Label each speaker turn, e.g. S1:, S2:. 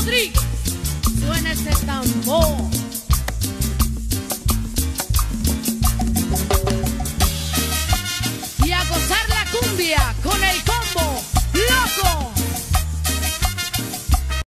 S1: Rodríguez, suena ese tambor. Y a gozar la cumbia.